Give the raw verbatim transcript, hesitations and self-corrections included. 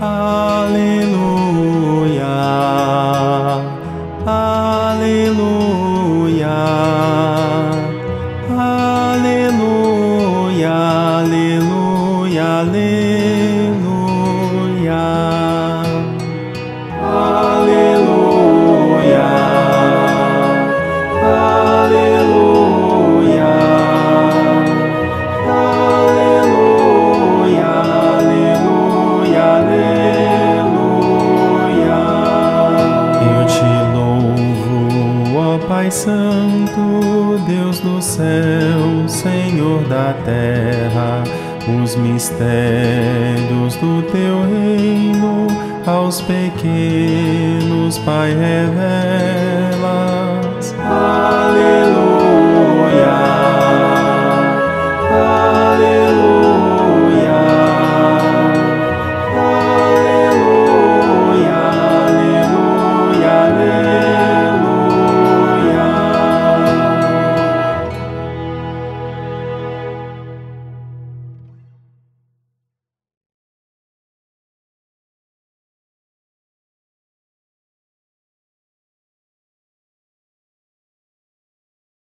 Aleluia, aleluia, aleluia, aleluia, aleluia, aleluia, aleluia, aleluia, aleluia, aleluia. Eu te louvo, ó Pai Santo, Deus do céu, Senhor da terra, os mistérios do teu reino aos pequenos, Pai, revelas. Aleluia.